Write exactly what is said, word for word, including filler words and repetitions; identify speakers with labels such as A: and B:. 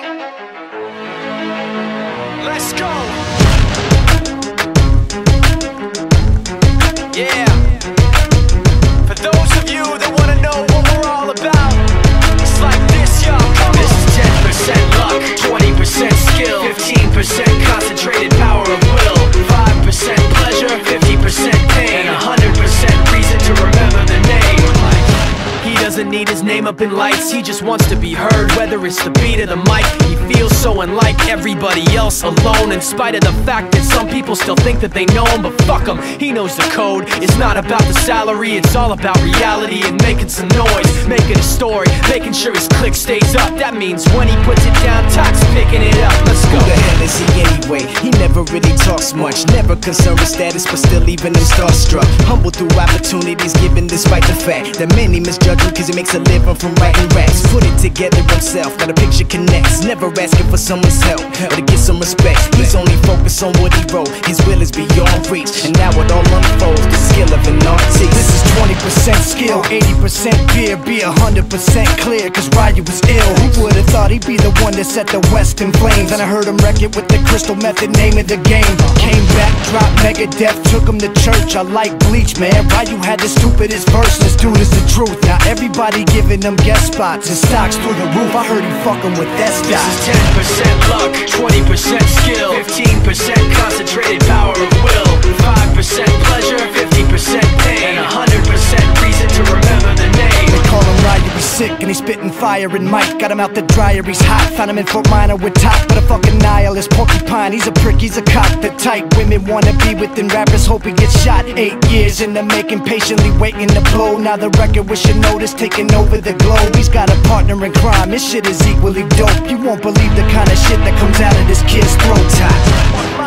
A: Let's go. Yeah. For those of you that want to know what we're all about, it's like this, y'all. Come on. This is ten percent luck, twenty percent skill, fifteen percent concentrated power of will, five percent pleasure, fifty percent pain, and one hundred percent reason to remember the name. He doesn't need his name up in lights, he just wants to be heard, whether it's the beat of the mic. He feels so unlike everybody else, alone, in spite of the fact that some people still think that they know him. But fuck him, he knows the code. It's not about the salary, it's all about reality and making some noise, making a story, making sure his click stays up. That means when he puts it down, Tox picking it up. Let's go.
B: Who the hell is he anyway? He never really talks much, never concerned with status, but still leaving him starstruck. Humble through opportunities given despite the fact that many misjudge him cause he makes a living from writing raps. Put it together himself, got a picture connects, never asking for someone's help or to get some respect. He's only focused on what he wrote, his will is beyond reach, and now it all unfolds, the skill of an artist.
C: This is twenty percent skill, eighty percent beer, be one hundred percent clear, cause Ryu was ill. Who would've thought he'd be the one that set the West in flames? And I heard him wreck it with the crystal method, name of the game. Came back, dropped Megadeth, took him to church. I like Bleach, man. Ryu had the stupidest verse, this dude is the truth. Now everybody giving them guest spots and stocks through the roof. I heard he fucking with that stock.
A: This is ten percent luck, twenty percent skill, fifteen percent concentrated power of will, five percent pleasure, fifty percent pain, and one hundred percent reason to remember the name.
C: They call him Ryu, he's sick and he's spitting fire and Mike got him out the dryer, he's hot. Found him in Fort Minor with top, but a fucking nihilist porcupine. He's a prick, he's a cock, the type women wanna be with, and rappers hope he gets shot. Eight years in the making, patiently waiting to blow. Now the record with your notice taking over the globe. He's got a partner in crime, his shit is equally dope. You won't believe the kind of shit that comes out of this kid's throat. Top.